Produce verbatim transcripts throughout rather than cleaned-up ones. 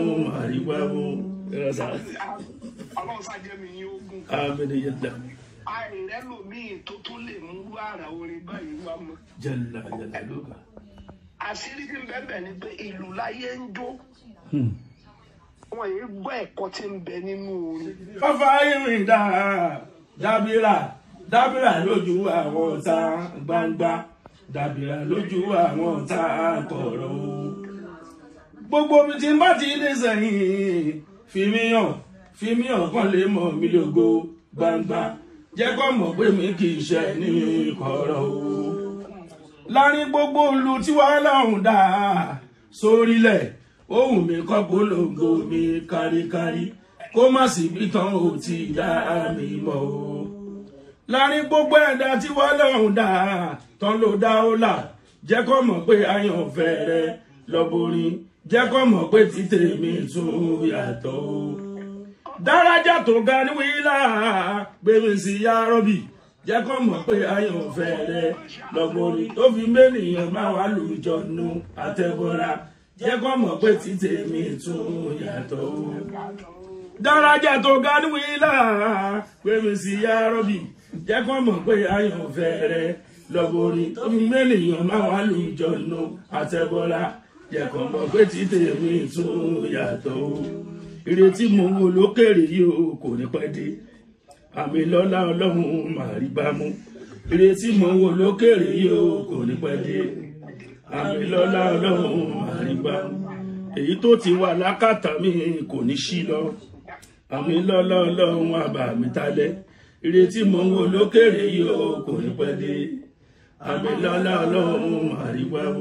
àríwáwó ẹ̀rọ̀sà. Ọlọ́run ṣàjẹ́ mi yín ogun. Àmín yẹ̀dá. Àìrẹ́ lòmíì tó tún lè mú wàrà orin báyìí wá mọ́. Jẹ́nà jẹ́nà lóka. Àṣírí tí ń bẹ́ẹ̀ ni pé ìlú láyé ń jó. Wọ́n yìí gbọ́ ẹ̀kọ́ tí ń bẹ nínú orin. Fáfá ìrìn dá dábìrà dábìrà lójú àwọn ọ̀tá gbangba dábìrà lójú àwọn ọ̀tá kọ̀rọ̀. Gbogbo mi tí n bá ti dé sẹ́yìn fi mí hàn fi mí hàn kàn lè mọ̀ mí lógo gbangba jẹ́ kó mọ̀ pé mi kì í ṣe ní kọ̀rọ̀ o. Láàrin gbogbo ìlú tí wàá lọ́hùn dá sórílẹ̀ ohun mi kọ́ polongo mi káríkárí kó má sì bí tán ò ti dá mi mọ̀ o. Láàrin gbogbo ẹ̀dá tí wàá lọ́hùn dá tán ló dá ó là jẹ́ kó mọ̀ pé àyànfẹ́ rẹ lọ́borin jẹ́ kó mọ̀ pé títẹ̀ mi tún yàtọ̀ o. Dárájà tó ga ní wíńlá gbé mi sí yá rọ́bì jẹ́ kó mọ̀ pé àyànfẹ́ rẹ lọ́borin tó fi mẹ́nìyàn máa wà lójọ́ nu àtẹ̀bọ̀ra jẹ́ kó mọ̀ pé títẹ̀ mi tún yàtọ̀ o. Dárájà tó ga ní wíńlá gbé mi sí yá rọ́bì jẹ́ kó mọ̀ pé àyànfẹ́ rẹ lọ́borin tó fi mẹ́nìyàn máa wà lójọ́ nu àtẹ̀bọ̀ra jẹ́ kó mọ̀ pé títẹ̀ mi tún yàtọ̀ o. Ìrètí mo wò lókèrè yìí o kò ní pẹ́ dé àmì lọ́lá ọlọ́run màá rí bá mú. Ìrètí mo wò lókèrè yìí o kò ní pẹ́ dé àmì lọ́lá ọlọ́run màá rí bá mú. Èyí tó ti wà lákàtà mi kò ní ṣí lọ àmì lọ́lá ọlọ́run àbà mi talẹ̀. Ìrètí mo wò lókèrè yìí o kò ní pẹ́ dé àmì lọ́lá ọlọ́run màá rí bá mú.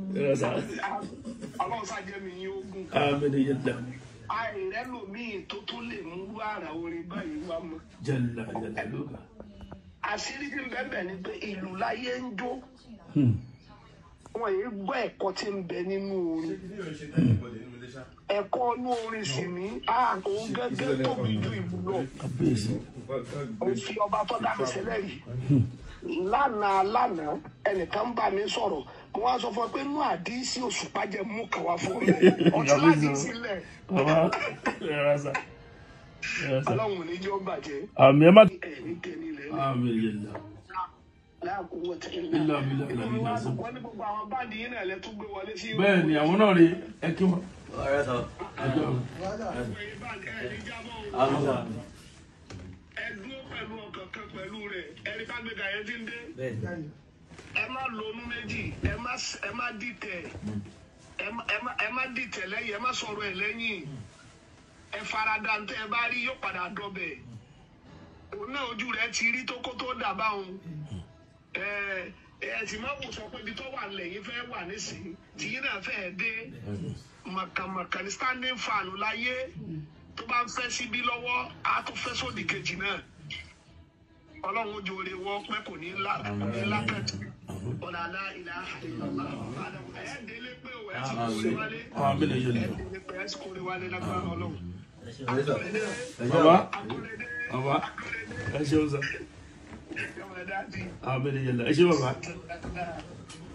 Ọlọ́run ṣàjẹ́ mi yín ogun. Àmín yẹ̀dá. Àìrẹ́ lòmíì tó tún lè mú wàrà orin báyìí wá mọ́. Jẹ́nà jẹ́nà lóka. Àṣírí tí ń bẹ́ẹ̀ ni pé ìlú láyé ń jó. Wọ́n yìí gbọ́ ẹ̀kọ́ tí ń bẹ nínú orin. Ẹ̀kọ́ inú orin sì ní òun gẹ́gẹ́ tóbi ju ìlú lọ. Ó fi ọba tó dá mi sílẹ̀ rí. Lánàá lánàá ẹnìkan ń bá mi sọ̀rọ̀ mo wá sọ fún ọ pé inú àdísí Òṣùpá jẹ mú kàwá fún mi ọtí láti sílẹ̀. Ọlọ́run ní jọ́ bàjẹ́. Àmì ẹ má. Ẹ̀mí tẹ̀lé ilẹ̀ ní. Àmì yẹ̀dá. Láàkó wọ́n tẹ̀lé Ilé àmì ilé àmì ilé àṣọ. wọ́n ní gbogbo àwọn báńdì yìí náà lẹ tún gbé wọlé sí. Bẹ́ẹ̀ ni àwọn náà rí ẹ kí wọ́n. Ọ̀rẹ́ sọ. Ẹ dúró pẹ̀lú ọkàn kan pẹ̀lú rẹ̀ ẹni bá gbé gàyẹ́ tí ń dé. Ẹ má lonú méjì ẹ má ẹ má dìtẹ̀ ẹ má ẹ má ẹ má dìtẹ̀ lẹ́yìn ẹ má sọ̀rọ̀ ẹ̀ lẹ́yìn ẹ farada ń tẹ́ ẹ bá rí yóò padà dọ̀bẹ̀ òun náà ojú rẹ̀ ti rí tó kó tó dà báwọn ẹ ẹ sì má wò sọ pé ibi tó wà lẹ́yìn fẹ́ wà nísìnyí tí yín náà fẹ́ dé màkàmàkà ní standing fan láyé tó bá ń fẹ́ síbí lọ́wọ́ á tún fẹ́ sódì kejì náà Ọlọ́run ojú oore wọ́n pẹ́ kò ní lákàtì ọ̀là alá ìlà ìlọ́lá ẹ̀ délé pé òwe ẹ̀ sì kórè wálé ẹ̀ délé pé ẹ̀ sì kórè wálé lágbára Ọlọ́run. Bàbá bàbá ẹ ṣeun sá. Àmì yẹ̀dá ẹ ṣe bàbá.